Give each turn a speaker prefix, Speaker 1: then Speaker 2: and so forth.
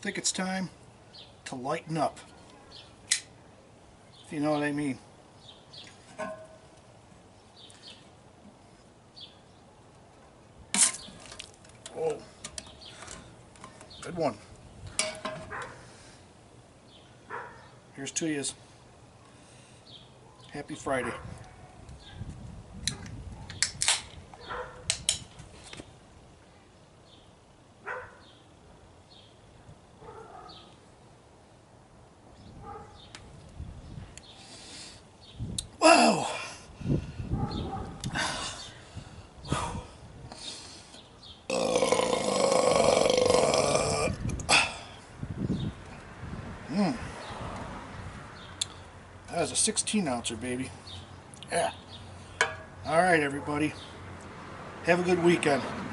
Speaker 1: think it's time to lighten up, if you know what I mean. Oh, good one. Here's to yous. Happy Friday. Wow. That was a 16 ouncer, baby. Yeah. All right, everybody. Have a good weekend.